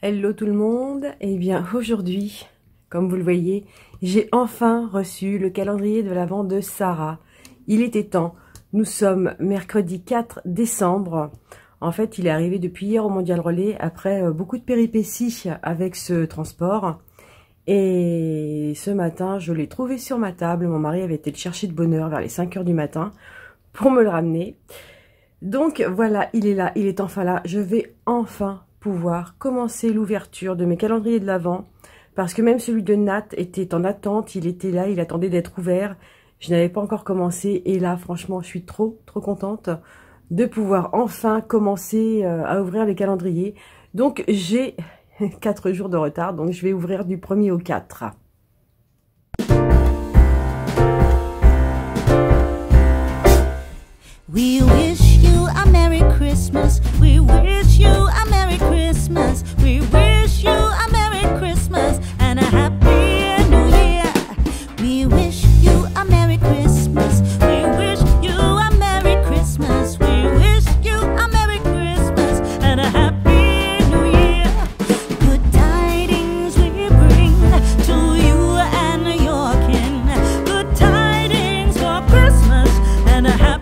Hello tout le monde, et bien aujourd'hui, comme vous le voyez, j'ai enfin reçu le calendrier de l'Avent de Sarah. Il était temps, nous sommes mercredi 4 décembre. En fait, il est arrivé depuis hier au Mondial Relais après beaucoup de péripéties avec ce transport. Et ce matin, je l'ai trouvé sur ma table. Mon mari avait été le chercher de bonne heure vers les 5 h du matin pour me le ramener. Donc voilà, il est là, il est enfin là. Je vais enfin pouvoir commencer l'ouverture de mes calendriers de l'Avent, parce que même celui de Nat était en attente, il était là, il attendait d'être ouvert. Je n'avais pas encore commencé et là franchement je suis trop contente de pouvoir enfin commencer à ouvrir les calendriers. Donc j'ai 4 jours de retard, donc je vais ouvrir du 1er au 4. We wish you a Merry Christmas. We wish you a Merry Christmas. We wish you a Merry Christmas and a Happy New Year. We wish you a Merry Christmas. We wish you a Merry Christmas. We wish you a Merry Christmas and a Happy New Year. Good tidings we bring to you and your kin. Good tidings for Christmas and a Happy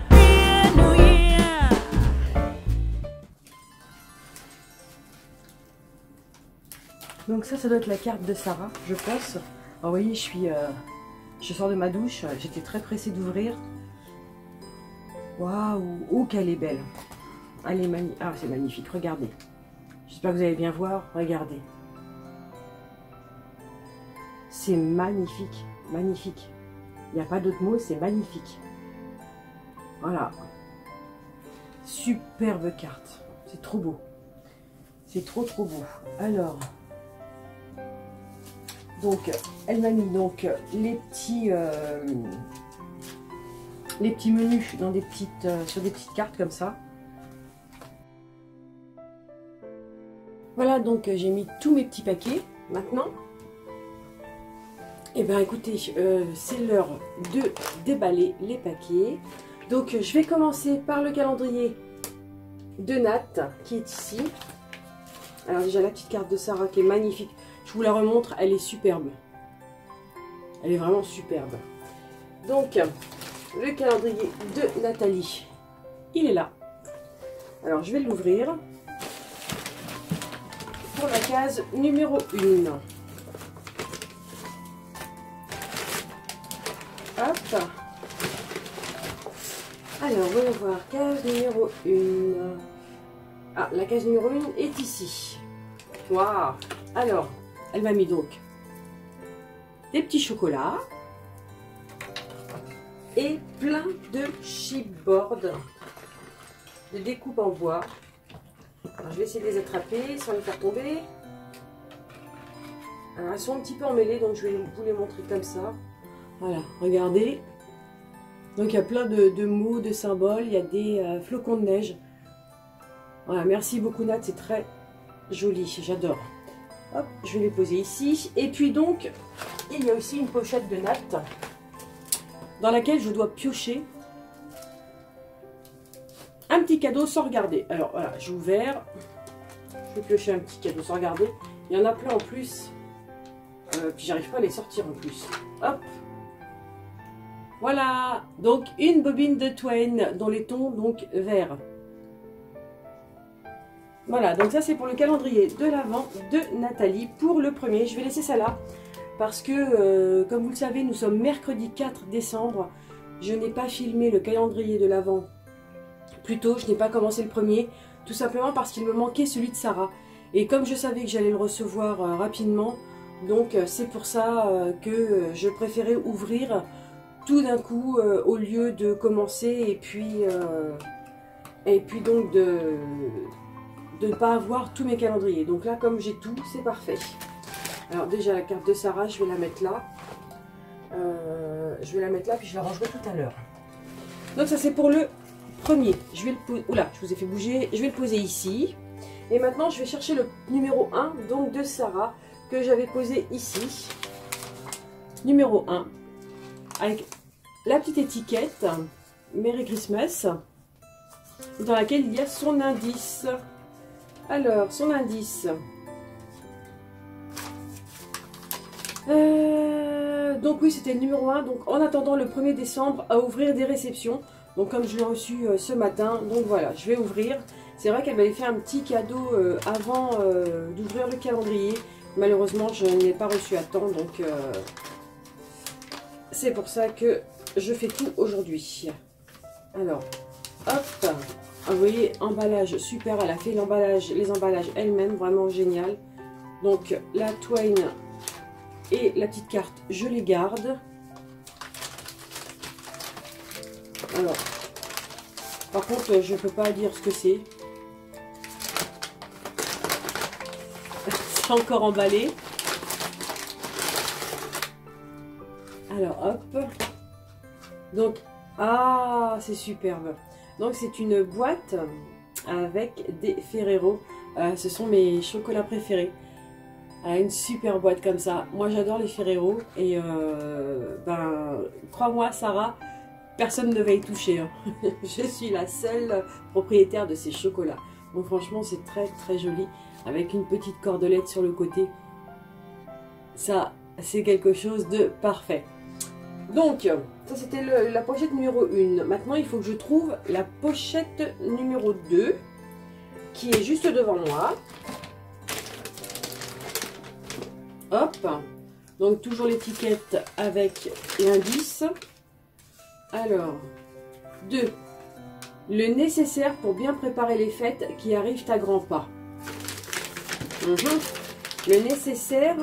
Donc ça doit être la carte de Sarah, je pense. Alors, vous voyez, je sors de ma douche, j'étais très pressée d'ouvrir. Waouh, oh qu'elle est belle. Elle est magnifique. Ah, c'est magnifique, regardez. J'espère que vous allez bien voir, regardez. C'est magnifique, magnifique. Il n'y a pas d'autre mot, c'est magnifique. Voilà. Superbe carte. C'est trop beau. C'est trop beau. Alors... donc, elle m'a mis donc les petits menus dans des petites, sur des petites cartes comme ça. Voilà, donc j'ai mis tous mes petits paquets. Maintenant, et bien écoutez, c'est l'heure de déballer les paquets. Donc, je vais commencer par le calendrier de Nat qui est ici. Alors déjà la petite carte de Sarah qui est magnifique. Je vous la remontre, elle est superbe. Elle est vraiment superbe. Donc, le calendrier de Nathalie, il est là. Alors, je vais l'ouvrir pour la case numéro 1. Hop. Alors, voyons voir, case numéro 1. Ah, la case numéro 1 est ici. Waouh. Alors, elle m'a mis donc des petits chocolats et plein de chipboard de découpe en bois. Alors, je vais essayer de les attraper sans les faire tomber. Alors, elles sont un petit peu emmêlées, donc je vais vous les montrer comme ça. Voilà, regardez. Donc, il y a plein de mots, de symboles. Il y a des flocons de neige. Voilà, merci beaucoup Nat, c'est très joli, j'adore. Hop, je vais les poser ici. Et puis donc, il y a aussi une pochette de Nat dans laquelle je dois piocher un petit cadeau sans regarder. Alors voilà, j'ai ouvert. Je vais piocher un petit cadeau sans regarder. Il y en a plein en plus. Puis j'arrive pas à les sortir en plus. Hop. Voilà. Donc une bobine de Twain dans les tons donc verts. Voilà, donc ça c'est pour le calendrier de l'Avent de Nathalie pour le premier. Je vais laisser ça là parce que, comme vous le savez, nous sommes mercredi 4 décembre. Je n'ai pas filmé le calendrier de l'Avent plus tôt, je n'ai pas commencé le premier, tout simplement parce qu'il me manquait celui de Sarah. Et comme je savais que j'allais le recevoir rapidement, donc c'est pour ça que je préférais ouvrir tout d'un coup au lieu de commencer et puis donc de ne pas avoir tous mes calendriers. Donc là, comme j'ai tout, c'est parfait. Alors déjà, la carte de Sarah, je vais la mettre là. Je vais la mettre là, puis je la rangerai tout à l'heure. Donc ça, c'est pour le premier. Je vais le poser... Oula, je vous ai fait bouger. Je vais le poser ici. Et maintenant, je vais chercher le numéro 1, donc de Sarah, que j'avais posé ici. Numéro 1. Avec la petite étiquette Merry Christmas, dans laquelle il y a son indice. Alors, son indice, donc oui, c'était le numéro 1. Donc en attendant le 1er décembre, à ouvrir des réceptions. Donc comme je l'ai reçu ce matin, donc voilà, je vais ouvrir. C'est vrai qu'elle m'avait fait un petit cadeau avant d'ouvrir le calendrier. Malheureusement, je n'ai pas reçu à temps, donc c'est pour ça que je fais tout aujourd'hui. Alors, hop, vous voyez, emballage super, elle a fait l'emballage, les emballages elle-même, vraiment génial. Donc la Twain et la petite carte, je les garde. Alors, par contre, je ne peux pas dire ce que c'est. C'est encore emballé. Alors, hop. Donc, ah, c'est superbe. Donc, c'est une boîte avec des Ferrero. Ce sont mes chocolats préférés. Une super boîte comme ça. Moi, j'adore les Ferrero. Et, ben, crois-moi, Sarah, personne ne va y toucher. Hein. Je suis la seule propriétaire de ces chocolats. Donc, franchement, c'est très, très joli. Avec une petite cordelette sur le côté. Ça, c'est quelque chose de parfait. Donc, ça c'était la pochette numéro 1. Maintenant, il faut que je trouve la pochette numéro 2, qui est juste devant moi. Hop. Donc, toujours l'étiquette avec l'indice. Alors, 2. Le nécessaire pour bien préparer les fêtes qui arrivent à grands pas. Le nécessaire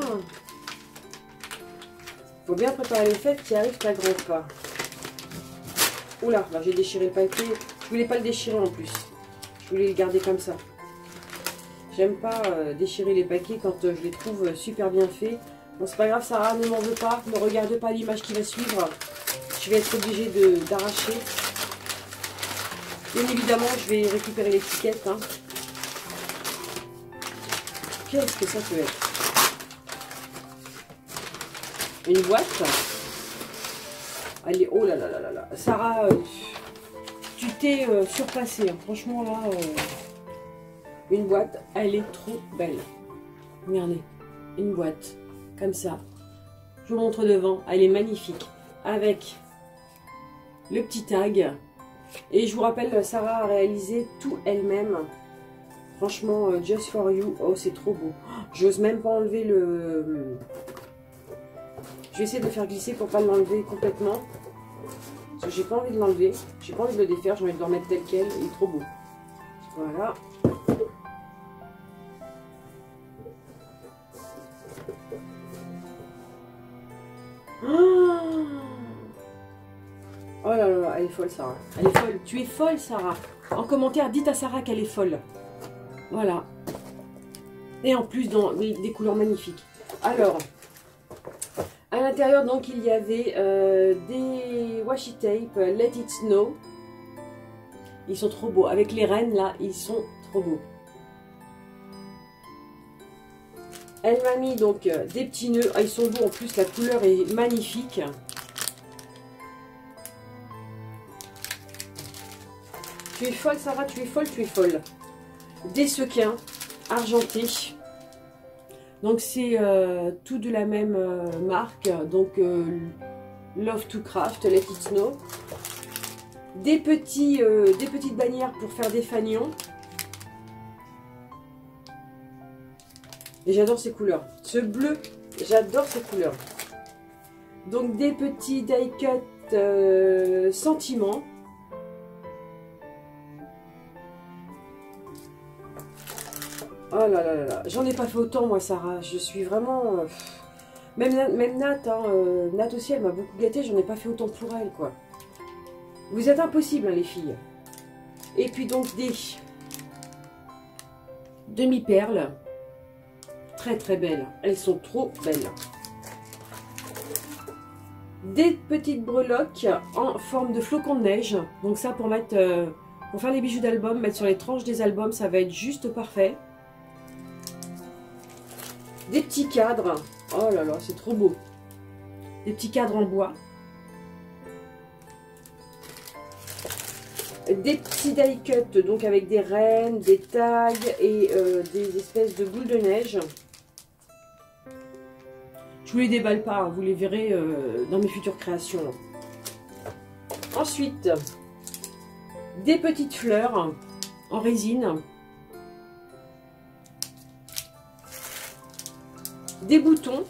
pour bien préparer les fêtes qui arrivent à grands pas. Oula, là j'ai déchiré le papier. Je voulais pas le déchirer en plus. Je voulais le garder comme ça. J'aime pas déchirer les paquets quand je les trouve super bien faits. Bon, c'est pas grave, Sarah, ne m'en veux pas. Ne regarde pas l'image qui va suivre. Je vais être obligée d'arracher. Bien évidemment, je vais récupérer l'étiquette. Hein. Qu'est-ce que ça peut être? Une boîte. Allez, oh là là là là là. Sarah, tu t'es surpassée. Hein. Franchement, là, une boîte, elle est trop belle. Regardez, une boîte, comme ça. Je vous montre devant, elle est magnifique. Avec le petit tag. Et je vous rappelle, Sarah a réalisé tout elle-même. Franchement, just for you. Oh, c'est trop beau. J'ose même pas enlever le... Je vais essayer de le faire glisser pour pas l'enlever complètement. Parce que j'ai pas envie de l'enlever. J'ai pas envie de le défaire. J'ai envie de le remettre tel quel. Il est trop beau. Voilà. Oh là là, elle est folle, Sarah. Elle est folle. Tu es folle, Sarah. En commentaire, dites à Sarah qu'elle est folle. Voilà. Et en plus, dans des couleurs magnifiques. Alors, à l'intérieur, donc, il y avait des washi tape, Let It Snow. Ils sont trop beaux. Avec les rennes, là, ils sont trop beaux. Elle m'a mis, donc, des petits nœuds. Ah, ils sont beaux. En plus, la couleur est magnifique. Tu es folle, Sarah, tu es folle, tu es folle. Des sequins argentés. Donc c'est tout de la même marque. Donc Love to Craft, Let It Snow. Des petites bannières pour faire des fanions. Et j'adore ces couleurs. Ce bleu, j'adore ces couleurs. Donc des petits die cut sentiments. Oh là là là là, j'en ai pas fait autant moi, Sarah. Je suis vraiment... Même Nat, hein, Nat aussi, elle m'a beaucoup gâtée. J'en ai pas fait autant pour elle, quoi. Vous êtes impossibles, hein, les filles. Et puis donc des demi-perles. Très très belles. Elles sont trop belles. Des petites breloques en forme de flocons de neige. Donc ça, pour mettre... pour faire les bijoux d'album, mettre sur les tranches des albums, ça va être juste parfait. Des petits cadres. Oh là là, c'est trop beau. Des petits cadres en bois. Des petits die cut, donc avec des rennes, des tags et des espèces de boules de neige. Je Je vous les déballe pas, hein, vous les verrez dans mes futures créations. Ensuite, des petites fleurs en résine. Des boutons.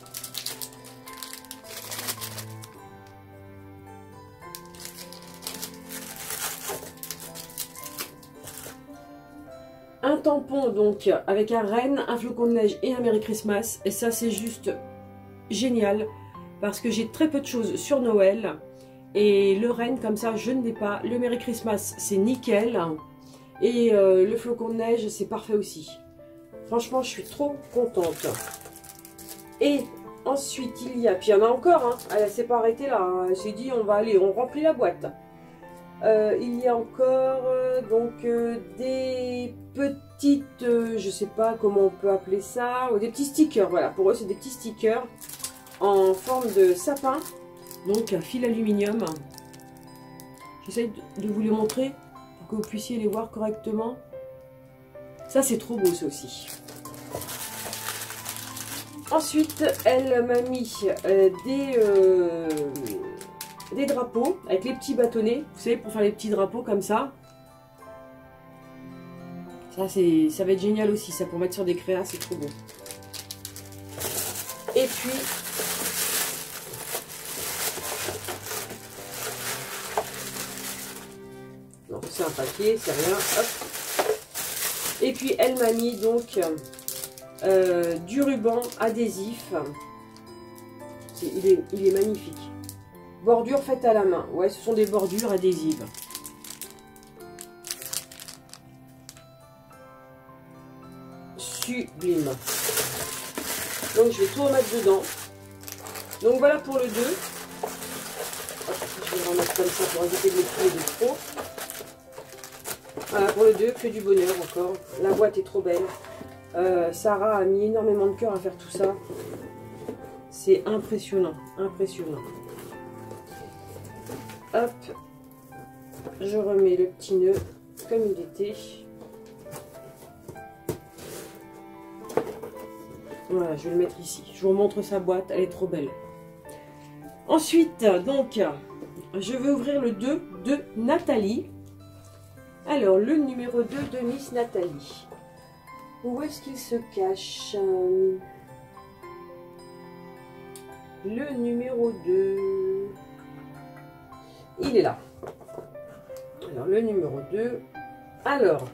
Un tampon donc avec un renne, un flocon de neige et un Merry Christmas. Et ça c'est juste génial parce que j'ai très peu de choses sur Noël. Et le renne comme ça je ne l'ai pas. Le Merry Christmas c'est nickel. Et le flocon de neige c'est parfait aussi. Franchement je suis trop contente. Et ensuite il y a, puis il y en a encore, hein. Elle s'est pas arrêtée là, hein. Elle s'est dit on va aller, on remplit la boîte. Il y a encore donc des petites, je sais pas comment on peut appeler ça, des petits stickers, voilà, pour eux c'est des petits stickers en forme de sapin, donc fil aluminium. J'essaie de vous les montrer pour que vous puissiez les voir correctement. Ça c'est trop beau ça aussi. Ensuite, elle m'a mis des drapeaux avec les petits bâtonnets, vous savez, pour faire les petits drapeaux comme ça. Ça va être génial aussi, ça, pour mettre sur des créas, c'est trop beau. Et puis, non, c'est un papier, c'est rien, hop. Et puis, elle m'a mis donc du ruban adhésif. Il est magnifique. Bordure faite à la main. Ouais, ce sont des bordures adhésives. Sublime. Donc je vais tout remettre dedans. Donc voilà pour le 2. Hop, je vais le remettre comme ça pour éviter de le trouver de trop. Voilà pour le 2, que du bonheur encore. La boîte est trop belle. Sarah a mis énormément de cœur à faire tout ça. C'est impressionnant, impressionnant. Hop, je remets le petit nœud comme il était. Voilà, je vais le mettre ici. Je vous montre sa boîte, elle est trop belle. Ensuite, donc, je vais ouvrir le 2 de Nathalie. Alors, le numéro 2 de Miss Nathalie. Où est-ce qu'il se cache? Le numéro 2. Il est là. Alors, le numéro 2. Alors,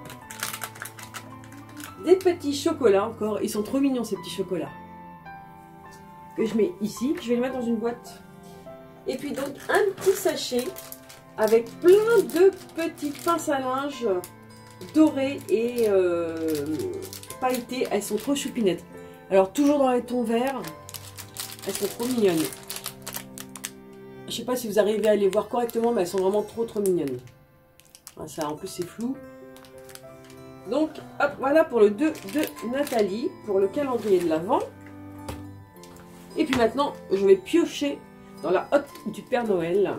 des petits chocolats encore. Ils sont trop mignons, ces petits chocolats. Que je mets ici. Je vais le mettre dans une boîte. Et puis, donc, un petit sachet avec plein de petites pinces à linge dorées et pailletées. Elles sont trop choupinettes. Alors, toujours dans les tons verts. Elles sont trop mignonnes. Je sais pas si vous arrivez à les voir correctement, mais elles sont vraiment trop mignonnes. Ah, ça, en plus, c'est flou. Donc, hop, voilà pour le 2 de Nathalie, pour le calendrier de l'Avent. Et puis maintenant, je vais piocher dans la hotte du Père Noël.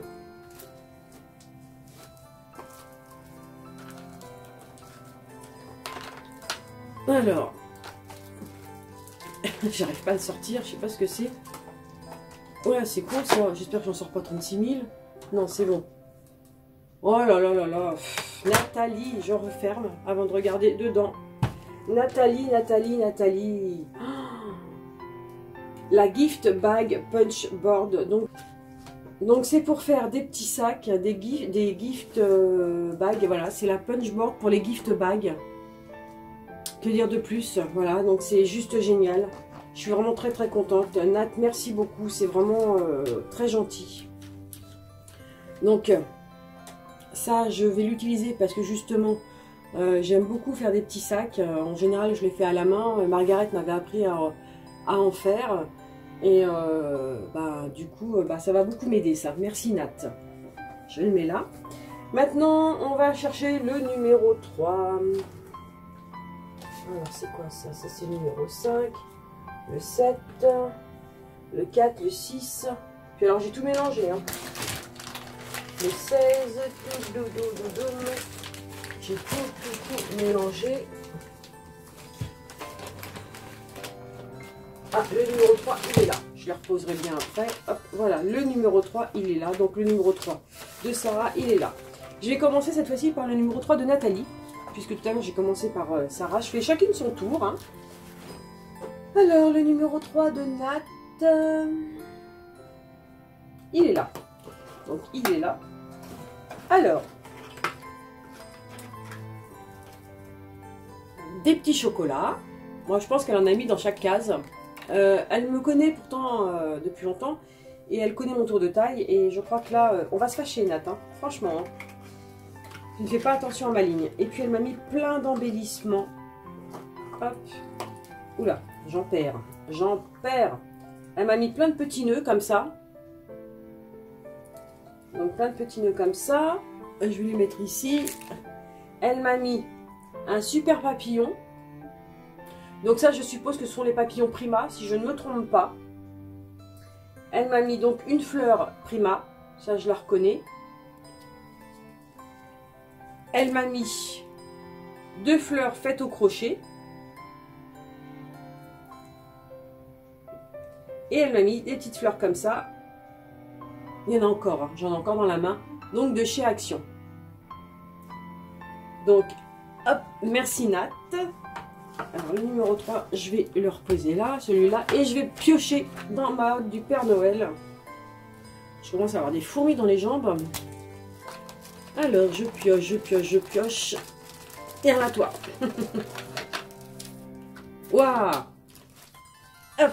Alors, j'arrive pas à le sortir, je sais pas ce que c'est. Ouais, c'est quoi ça? J'espère que j'en sors pas 36 000. Non, c'est bon. Oh là là là là. Nathalie, je referme avant de regarder dedans. Nathalie, Nathalie, Nathalie. Oh, la gift bag punch board. Donc c'est pour faire des petits sacs, des gift bags. Voilà, c'est la punch board pour les gift bags. Que dire de plus? Voilà, donc c'est juste génial. Je suis vraiment très contente. Nat, merci beaucoup. C'est vraiment très gentil. Donc, ça, je vais l'utiliser parce que justement, j'aime beaucoup faire des petits sacs. En général, je les fais à la main. Margaret m'avait appris à en faire. Et du coup, ça va beaucoup m'aider, ça. Merci, Nat. Je le mets là. Maintenant, on va chercher le numéro 3. Alors, c'est quoi ça? Ça, c'est le numéro 5. Le 7, le 4, le 6. Puis alors j'ai tout mélangé. Hein. Le 16, j'ai tout mélangé. Ah, le numéro 3, il est là. Je les reposerai bien après. Hop, voilà, le numéro 3, il est là. Donc le numéro 3 de Sarah, il est là. Je vais commencer cette fois-ci par le numéro 3 de Nathalie. Puisque tout à l'heure, j'ai commencé par Sarah. Je fais chacune son tour. Hein. Alors, le numéro 3 de Nat, il est là. Donc, il est là. Alors, des petits chocolats. Moi, je pense qu'elle en a mis dans chaque case. Elle me connaît pourtant depuis longtemps. Et elle connaît mon tour de taille. Et je crois que là, on va se fâcher, Nat. Hein. Franchement. Hein. Je ne fais pas attention à ma ligne. Et puis, elle m'a mis plein d'embellissements. Hop. Oula, j'en perds. J'en perds. Elle m'a mis plein de petits nœuds comme ça. Donc, plein de petits nœuds comme ça. Je vais les mettre ici. Elle m'a mis un super papillon. Donc ça, je suppose que ce sont les papillons Prima, si je ne me trompe pas. Elle m'a mis donc une fleur Prima. Ça, je la reconnais. Elle m'a mis 2 fleurs faites au crochet. Et elle m'a mis des petites fleurs comme ça. Il y en a encore, hein. J'en ai encore dans la main. Donc de chez Action. Donc, hop, merci Nat. Alors le numéro 3, je vais le reposer là, celui-là. Et je vais piocher dans ma hotte du Père Noël. Je commence à avoir des fourmis dans les jambes. Alors, je pioche, je pioche, je pioche. Et à toi. Waouh. Hop.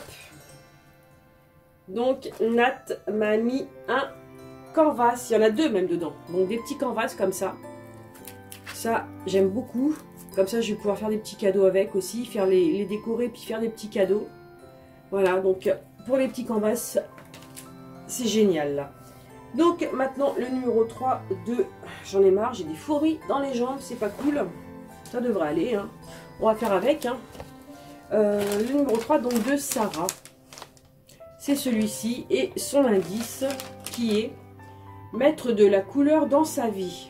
Donc, Nat m'a mis un canvas. Il y en a 2 même dedans. Donc, des petits canvas comme ça. Ça, j'aime beaucoup. Comme ça, je vais pouvoir faire des petits cadeaux avec aussi. Faire les décorer, puis faire des petits cadeaux. Voilà, donc, pour les petits canvas, c'est génial, là. Donc, maintenant, le numéro 3 de... J'en ai marre, j'ai des fourmis dans les jambes. C'est pas cool. Ça devrait aller, hein. On va faire avec, hein. Le numéro 3, donc, de Sarah. C'est celui-ci et son indice qui est mettre de la couleur dans sa vie.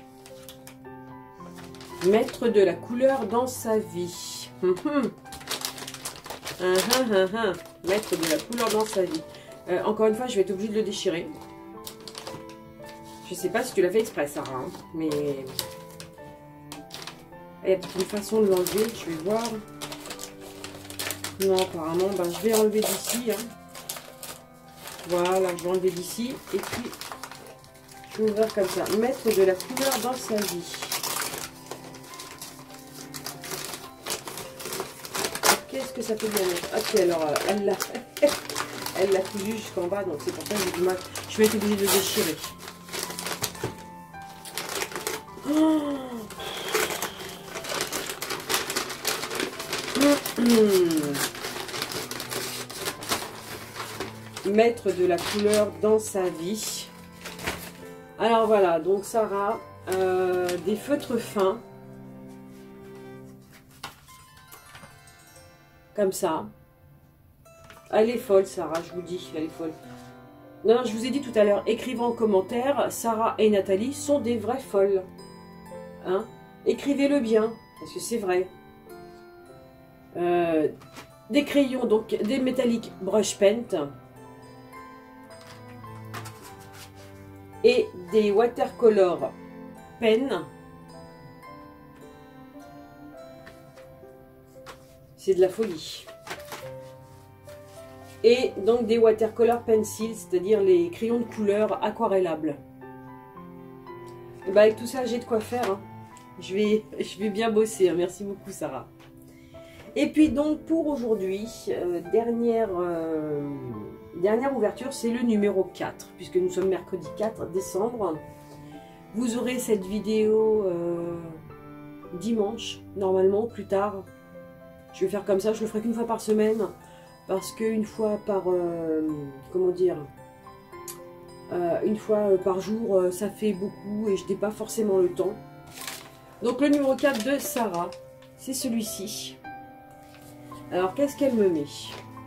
Mettre de la couleur dans sa vie. Mettre de la couleur dans sa vie. Encore une fois, je vais être obligée de le déchirer. Je sais pas si tu l'as fait exprès, Sarah, hein, mais il y a peut-être une façon de l'enlever. Je vais voir. Non, apparemment, ben, je vais enlever d'ici. Hein. Voilà, je vais enlever d'ici. Et puis, je vais ouvrir comme ça. Mettre de la couleur dans sa vie. Qu'est-ce que ça peut bien être? Ok, alors, elle l'a cousu jusqu'en bas. Donc, c'est pour ça que j'ai du mal. Je vais être obligée de le déchirer. Mettre de la couleur dans sa vie. Alors voilà, donc Sarah, des feutres fins. Comme ça. Elle est folle, Sarah, je vous dis, elle est folle. Non, je vous ai dit tout à l'heure, écrivez en commentaire, Sarah et Nathalie sont des vraies folles. Hein? Écrivez-le bien, parce que c'est vrai. Des crayons, donc des métalliques brush paint. Et des watercolor pen. C'est de la folie. Et donc des watercolor pencils, c'est-à-dire les crayons de couleur aquarellables. Et ben avec tout ça, j'ai de quoi faire. Hein. Je vais bien bosser. Hein. Merci beaucoup, Sarah. Et puis donc pour aujourd'hui, dernière ouverture, c'est le numéro 4, puisque nous sommes mercredi 4 décembre. Vous aurez cette vidéo dimanche, normalement, plus tard. Je vais faire comme ça, je le ferai qu'une fois par semaine, parce qu'une fois par, comment dire, une fois par jour, ça fait beaucoup et je n'ai pas forcément le temps. Donc le numéro 4 de Sarah, c'est celui-ci. Alors, qu'est-ce qu'elle me met?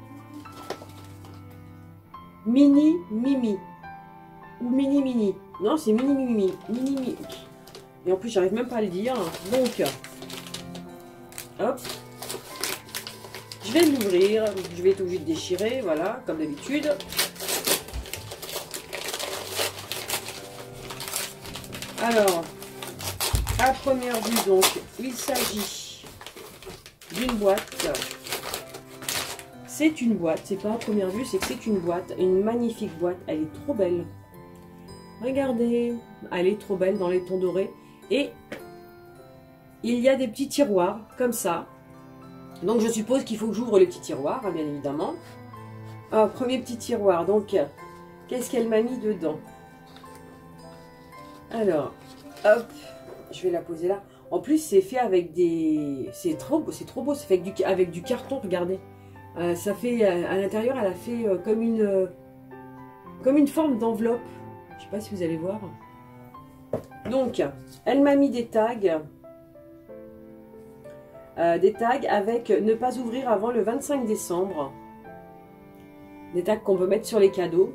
Mini Mimi. Ou Mini Mini. Non, c'est Mini Mimi. Mini Mimi. Et en plus, j'arrive même pas à le dire. Donc, hop. Je vais l'ouvrir. Je vais être obligée de déchirer. Voilà, comme d'habitude. Alors, à première vue, donc, il s'agit d'une boîte. C'est une boîte, c'est pas à première vue, c'est que c'est une boîte, une magnifique boîte. Elle est trop belle. Regardez, elle est trop belle dans les tons dorés. Et il y a des petits tiroirs, comme ça. Donc, je suppose qu'il faut que j'ouvre les petits tiroirs, hein, bien évidemment. Ah, premier petit tiroir, donc, qu'est-ce qu'elle m'a mis dedans? Alors, hop, je vais la poser là. En plus, c'est fait avec des... C'est trop beau, c'est fait avec du carton, regardez. Ça fait, à l'intérieur, elle a fait comme une forme d'enveloppe. Je sais pas si vous allez voir. Donc, elle m'a mis des tags. Avec ne pas ouvrir avant le 25 décembre. Des tags qu'on peut mettre sur les cadeaux.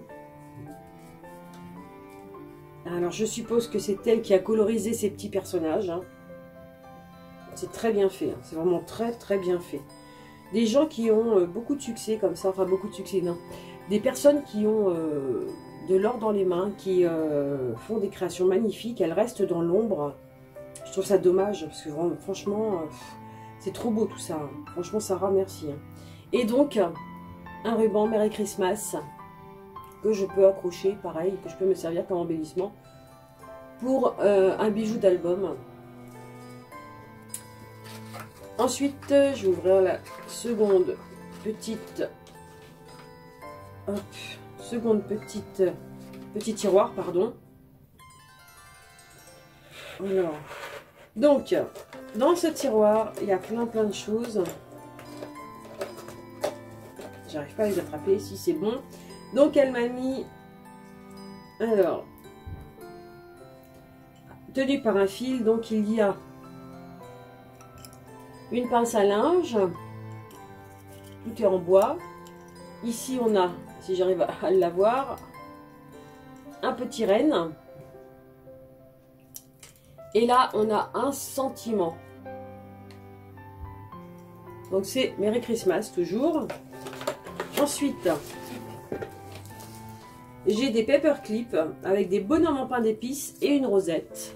Alors, je suppose que c'est elle qui a colorisé ces petits personnages. Hein. C'est très bien fait. Hein. C'est vraiment très, très bien fait. Des gens qui ont beaucoup de succès comme ça. Enfin, beaucoup de succès, non. Des personnes qui ont de l'or dans les mains, qui font des créations magnifiques. Elles restent dans l'ombre. Je trouve ça dommage, parce que vraiment, franchement, c'est trop beau tout ça. Hein. Franchement, Sarah, merci. Hein. Et donc, un ruban Merry Christmas que je peux accrocher, pareil, que je peux me servir comme embellissement pour un bijou d'album. Ensuite, je vais ouvrir la seconde petite, hop, petit tiroir, pardon. Alors, donc, dans ce tiroir, il y a plein de choses. J'arrive pas à les attraper, si c'est bon. Donc, elle m'a mis, alors, tenu par un fil, donc il y a une pince à linge, tout est en bois. Ici, on a, si j'arrive à l'avoir, un petit renne. Et là, on a un sentiment. Donc, c'est Merry Christmas, toujours. Ensuite, j'ai des paperclips avec des bonhommes en pain d'épices et une rosette.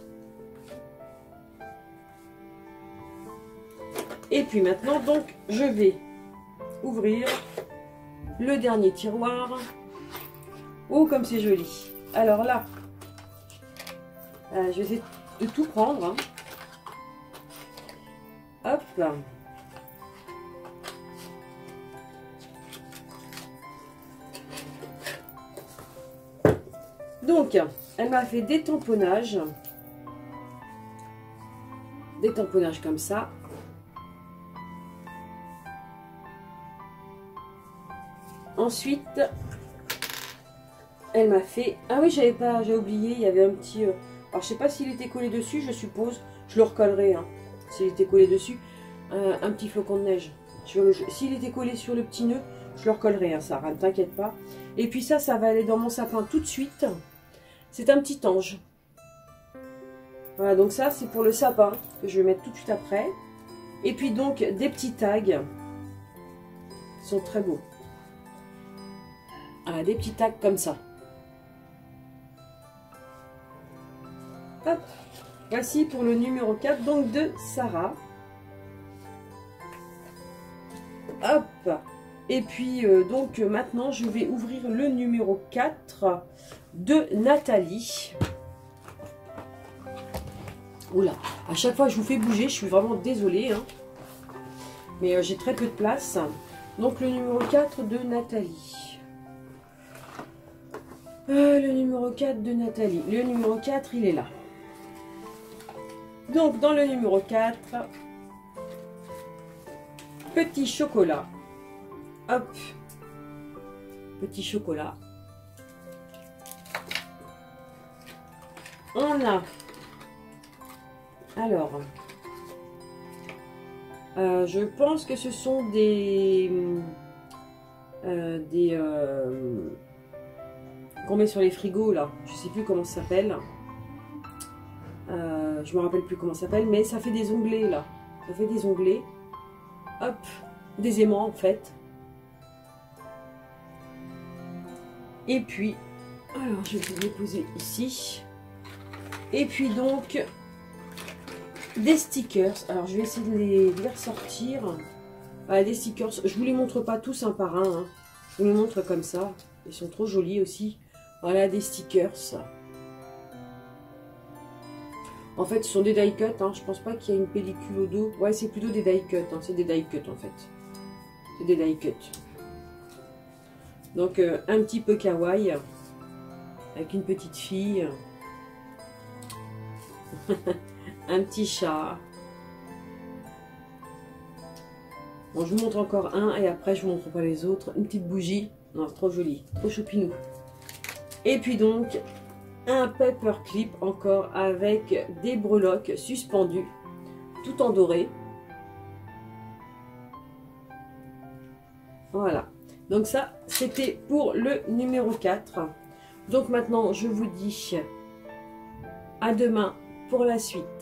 Et puis maintenant, donc, je vais ouvrir le dernier tiroir. Oh, comme c'est joli. Alors là, je vais essayer de tout prendre. Hein. Hop. Donc, elle m'a fait des tamponnages. Des tamponnages comme ça. Ensuite, elle m'a fait... Ah oui, j'ai oublié, il y avait un petit... Alors, je sais pas s'il était collé dessus, je suppose. Je le recollerai, hein, s'il était collé dessus. Un petit flocon de neige. S'il était collé sur le petit nœud, je le recollerai, hein, Sarah, ne t'inquiète pas. Et puis ça va aller dans mon sapin tout de suite. C'est un petit ange. Voilà, donc ça, c'est pour le sapin, que je vais mettre tout de suite après. Et puis donc, des petits tags. Ils sont très beaux. Voilà, des petits tags comme ça. Hop. Voici pour le numéro 4, donc de Sarah. Hop. Et puis, donc, maintenant, je vais ouvrir le numéro 4 de Nathalie. Oula, à chaque fois, je vous fais bouger. Je suis vraiment désolée. Hein. Mais j'ai très peu de place. Donc, le numéro 4 de Nathalie. Le numéro 4 de Nathalie. Le numéro 4, il est là. Donc, dans le numéro 4, petit chocolat. Hop. Petit chocolat. On a... Alors... je pense que ce sont des... qu'on met sur les frigos, là. Je sais plus comment ça s'appelle. Je me rappelle plus comment ça s'appelle, mais ça fait des onglets, là. Ça fait des onglets. Hop. Des aimants, en fait. Et puis, alors je vais les poser ici. Et puis donc, des stickers. Alors, je vais essayer de les ressortir. Voilà, des stickers. Je vous les montre pas tous un par un. Hein. Je vous les montre comme ça. Ils sont trop jolis aussi. Voilà, des stickers. En fait, ce sont des die cuts. Hein. Je pense pas qu'il y ait une pellicule au dos. Ouais, c'est plutôt des die cuts. Hein. C'est des die cuts en fait. C'est des die cuts. Donc, un petit peu kawaii. Avec une petite fille. Un petit chat. Bon, je vous montre encore un et après je vous montre pas les autres. Une petite bougie. Non, trop joli. Trop choupinou. Et puis donc, un paperclip encore avec des breloques suspendues. Tout en doré. Voilà. Donc ça, c'était pour le numéro 4. Donc maintenant, je vous dis à demain pour la suite.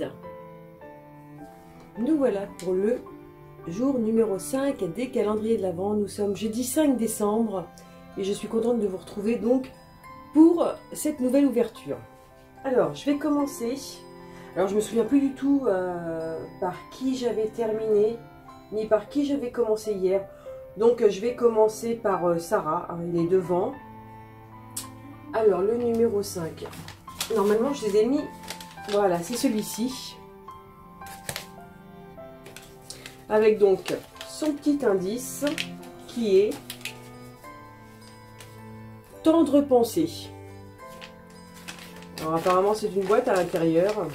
Nous voilà pour le jour numéro 5 des calendriers de l'Avent. Nous sommes jeudi 5 décembre et je suis contente de vous retrouver donc pour cette nouvelle ouverture. Alors, je vais commencer. Alors, je me souviens plus du tout par qui j'avais terminé ni par qui j'avais commencé hier. Donc, je vais commencer par Sarah. Il est devant. Alors, le numéro 5. Normalement, je les ai mis... Voilà, c'est celui-ci. Avec donc son petit indice qui est Tendre pensée. Alors apparemment c'est une boîte à l'intérieur.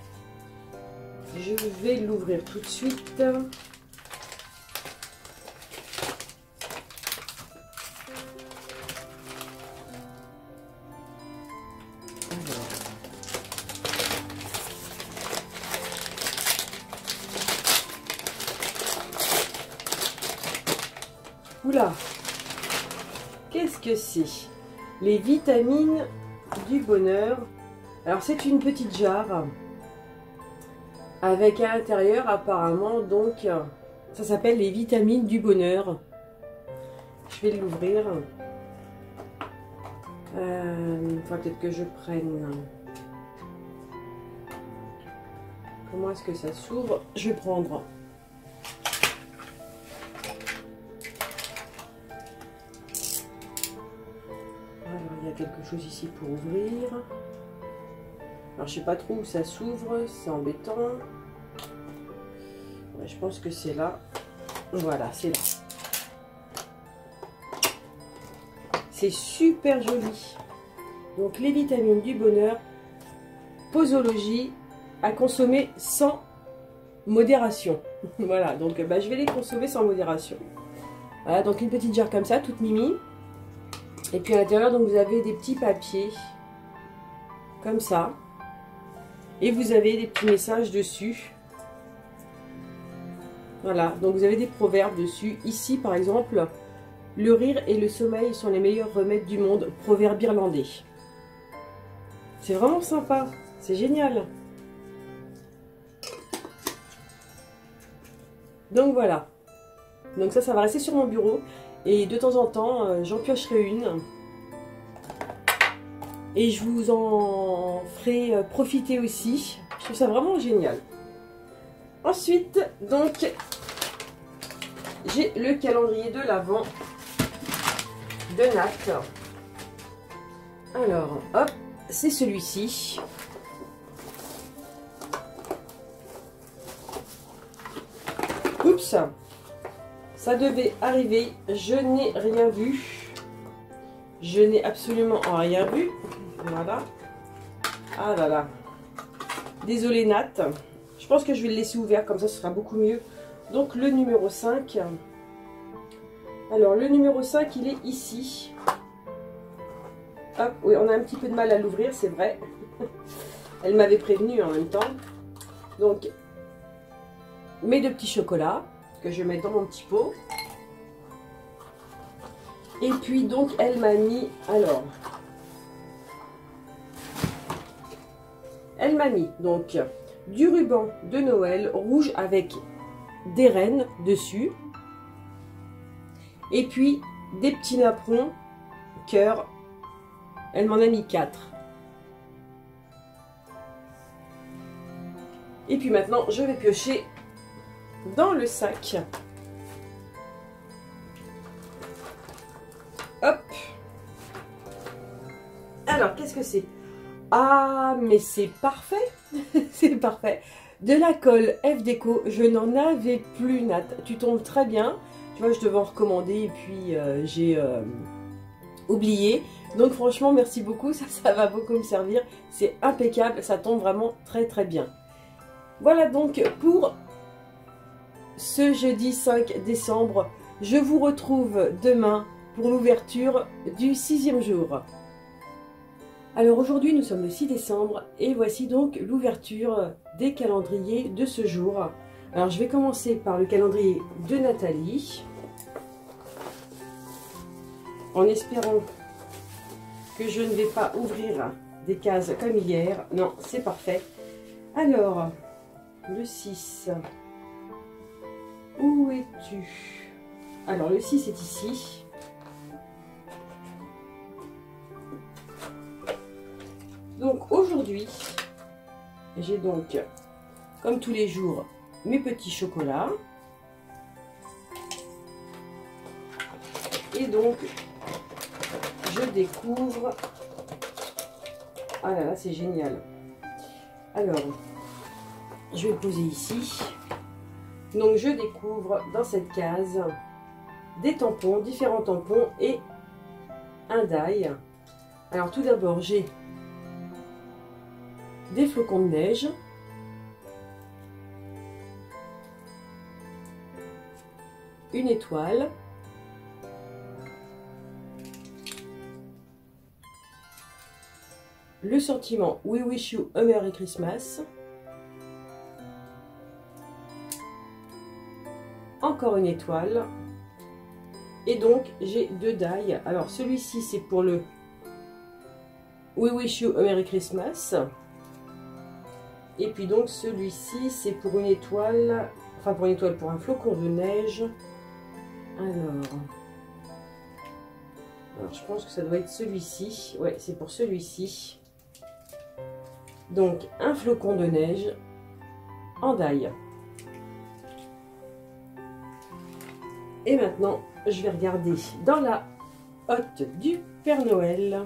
Je vais l'ouvrir tout de suite. Oula, qu'est-ce que c'est? Les vitamines du bonheur. Alors c'est une petite jarre avec à l'intérieur apparemment donc ça s'appelle les vitamines du bonheur. Je vais l'ouvrir. Il faut peut-être que je prenne. Comment est-ce que ça s'ouvre? Je vais prendre. Quelque chose ici pour ouvrir. Alors je sais pas trop où ça s'ouvre, c'est embêtant. Ouais, je pense que c'est là. Voilà, c'est là. C'est super joli. Donc les vitamines du bonheur, posologie à consommer sans modération. Voilà, donc bah, je vais les consommer sans modération. Voilà, donc une petite jarre comme ça, toute mimi. Et puis à l'intérieur, donc vous avez des petits papiers, comme ça. Et vous avez des petits messages dessus. Voilà, donc vous avez des proverbes dessus. Ici, par exemple, le rire et le sommeil sont les meilleurs remèdes du monde. Proverbe irlandais. C'est vraiment sympa, c'est génial. Donc voilà. Donc ça va rester sur mon bureau. Et de temps en temps, j'en piocherai une. Et je vous en ferai profiter aussi. Je trouve ça vraiment génial. Ensuite, donc, j'ai le calendrier de l'Avent de Nat. Alors, hop, c'est celui-ci. Oups! Ça devait arriver, je n'ai rien vu. Je n'ai absolument rien vu. Voilà. Ah là là. Désolée Nat. Je pense que je vais le laisser ouvert, comme ça ce sera beaucoup mieux. Donc le numéro 5. Alors le numéro 5, il est ici. Hop, oui, on a un petit peu de mal à l'ouvrir, c'est vrai. Elle m'avait prévenu en même temps. Donc, mes deux petits chocolats que je vais mettre dans mon petit pot. Et puis donc elle m'a mis, alors, elle m'a mis donc du ruban de Noël rouge avec des rennes dessus. Et puis des petits napperons cœur. Elle m'en a mis 4. Et puis maintenant, je vais piocher dans le sac. Hop. Alors, qu'est-ce que c'est? Ah, mais c'est parfait. C'est parfait. De la colle F Déco, je n'en avais plus, Nat. Tu tombes très bien. Tu vois, je devais en recommander et puis j'ai oublié. Donc franchement, merci beaucoup. Ça va beaucoup me servir. C'est impeccable. Ça tombe vraiment très très bien. Voilà donc pour ce jeudi 5 décembre. Je vous retrouve demain pour l'ouverture du 6e jour. Alors aujourd'hui nous sommes le 6 décembre et voici donc l'ouverture des calendriers de ce jour. Alors je vais commencer par le calendrier de Nathalie, en espérant que je ne vais pas ouvrir des cases comme hier. Non, c'est parfait. Alors, le 6, où es-tu? Alors le 6 est ici. Donc aujourd'hui, j'ai donc, comme tous les jours, mes petits chocolats. Et donc, je découvre... Ah là là, c'est génial. Alors, je vais le poser ici. Donc, je découvre dans cette case des tampons, différents tampons et un die. Alors, tout d'abord, j'ai des flocons de neige, une étoile, le sentiment We Wish You a Merry Christmas, encore une étoile, et donc j'ai deux die. Alors celui-ci c'est pour le We Wish You a Merry Christmas. Et puis donc celui-ci c'est pour une étoile, enfin pour une étoile, pour un flocon de neige. Alors je pense que ça doit être celui-ci. Ouais, c'est pour celui-ci. Donc un flocon de neige en die. Et maintenant je vais regarder dans la hotte du Père Noël.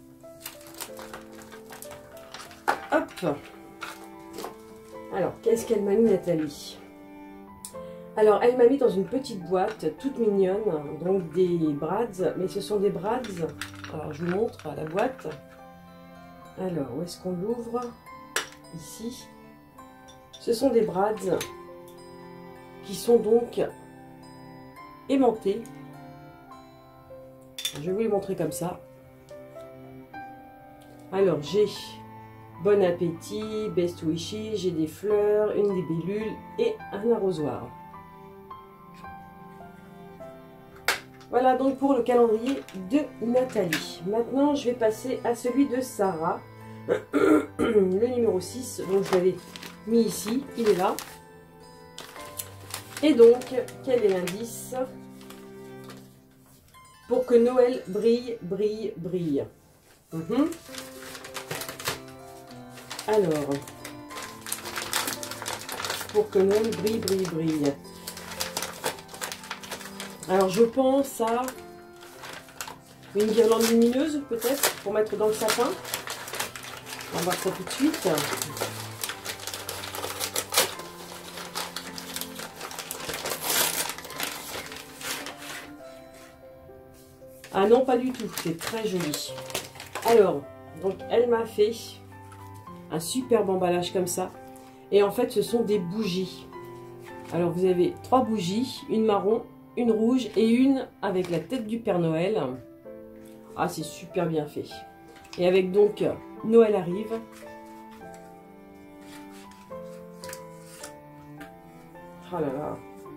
Hop. Alors, qu'est-ce qu'elle m'a mis, Nathalie? Alors, elle m'a mis dans une petite boîte toute mignonne, donc des brads, mais ce sont des brads. Alors, je vous montre la boîte. Alors, où est-ce qu'on l'ouvre? Ici. Ce sont des brads qui sont donc aimantés. Je vais vous les montrer comme ça. Alors, j'ai bon appétit, best wishes, j'ai des fleurs, une libellule et un arrosoir. Voilà donc pour le calendrier de Nathalie. Maintenant, je vais passer à celui de Sarah, le numéro 6. Donc, je l'avais mis ici, il est là. Et donc, quel est l'indice? Pour que Noël brille, brille, brille. Alors, pour que Noël brille, brille, brille. Alors, je pense à une guirlande lumineuse, peut-être, pour mettre dans le sapin. On va voir ça tout de suite. Ah non, pas du tout. C'est très joli. Alors, donc, elle m'a fait un superbe emballage comme ça. Et en fait, ce sont des bougies. Alors, vous avez 3 bougies, une marron, une rouge et une avec la tête du Père Noël. Ah, c'est super bien fait. Et avec donc Noël arrive. Oh là là.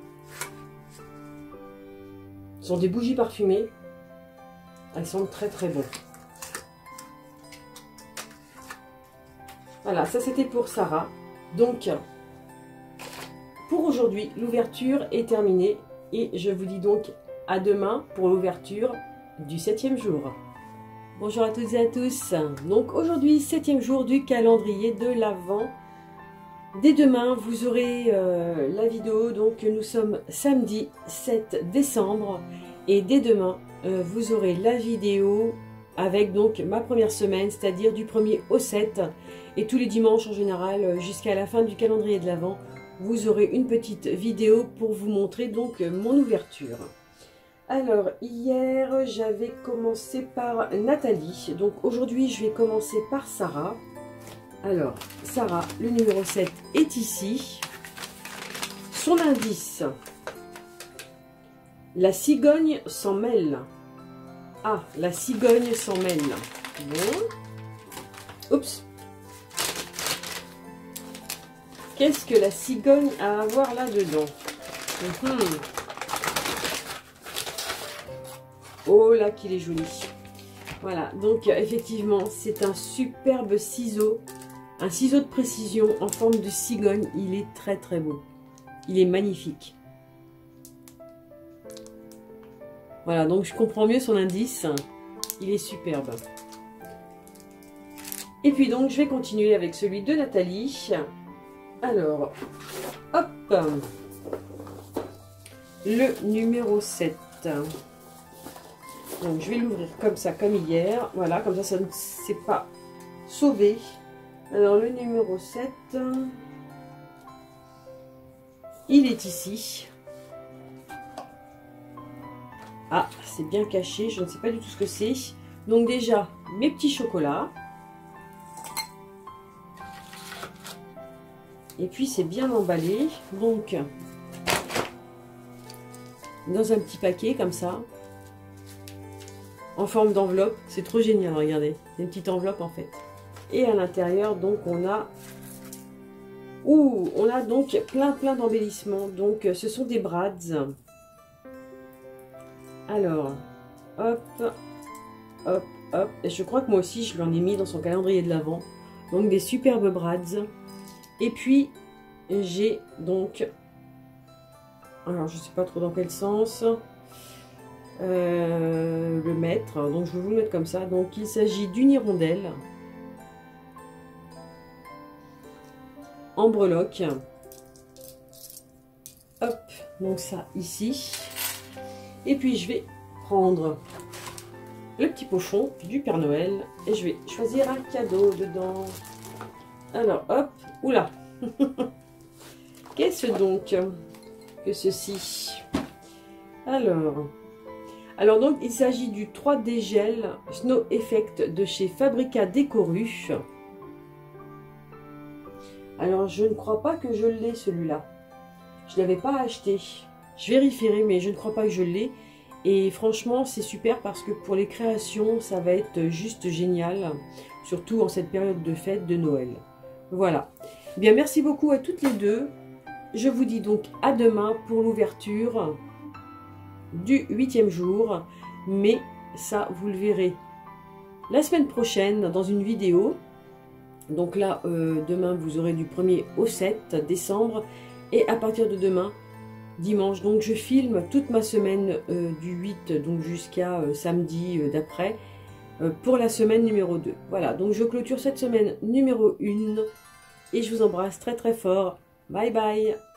Ce sont des bougies parfumées. Elles sentent très très bon. Voilà, ça c'était pour Sarah. Donc, pour aujourd'hui, l'ouverture est terminée. Et je vous dis donc à demain pour l'ouverture du 7e jour. Bonjour à toutes et à tous. Donc aujourd'hui, 7e jour du calendrier de l'Avent. Dès demain, vous aurez la vidéo. Donc, nous sommes samedi 7 décembre. Et dès demain, vous aurez la vidéo avec donc ma première semaine, c'est-à-dire du 1er au 7. Et tous les dimanches en général, jusqu'à la fin du calendrier de l'Avent, vous aurez une petite vidéo pour vous montrer donc mon ouverture. Alors, hier, j'avais commencé par Nathalie. Donc, aujourd'hui, je vais commencer par Sarah. Alors, Sarah, le numéro 7 est ici. Son indice. La cigogne s'en mêle. Ah, la cigogne s'en mêle. Bon. Oups. Qu'est-ce que la cigogne a à voir là-dedans? Oh là, qu'il est joli. Voilà, donc effectivement, c'est un superbe ciseau. Un ciseau de précision en forme de cigogne. Il est très très beau. Il est magnifique. Voilà, donc je comprends mieux son indice. Il est superbe. Et puis donc, je vais continuer avec celui de Nathalie. Alors, hop. Le numéro 7. Donc, je vais l'ouvrir comme ça, comme hier. Voilà, comme ça ne s'est pas sauvé. Alors, le numéro 7, il est ici. Ah, c'est bien caché, je ne sais pas du tout ce que c'est. Donc déjà, mes petits chocolats. Et puis, c'est bien emballé. Donc, dans un petit paquet, comme ça. En forme d'enveloppe. C'est trop génial, regardez. C'est une petite enveloppe, en fait. Et à l'intérieur, donc, on a donc plein d'embellissements. Donc, ce sont des brads. Alors, hop, hop, hop. Et je crois que moi aussi, je l'en ai mis dans son calendrier de l'Avent. Donc, des superbes brads. Et puis, j'ai donc... Alors, je ne sais pas trop dans quel sens le mettre. Donc, je vais vous le mettre comme ça. Donc, il s'agit d'une hirondelle. En breloque. Hop, donc ça ici. Et puis je vais prendre le petit pochon du Père Noël et je vais choisir un cadeau dedans. Alors hop, oula. Qu'est-ce donc que ceci? Alors donc il s'agit du 3D Gel Snow Effect de chez Fabrica Décoru. Alors, je ne crois pas que je l'ai, celui-là. Je ne l'avais pas acheté. Je vérifierai, mais je ne crois pas que je l'ai. Et franchement, c'est super parce que pour les créations, ça va être juste génial. Surtout en cette période de fête de Noël. Voilà. Bien, merci beaucoup à toutes les deux. Je vous dis donc à demain pour l'ouverture du 8e jour. Mais ça, vous le verrez la semaine prochaine dans une vidéo. Donc là, demain, vous aurez du 1er au 7 décembre. Et à partir de demain, dimanche, donc je filme toute ma semaine du 8 donc jusqu'à samedi d'après pour la semaine numéro 2. Voilà, donc je clôture cette semaine numéro 1 et je vous embrasse très très fort. Bye bye.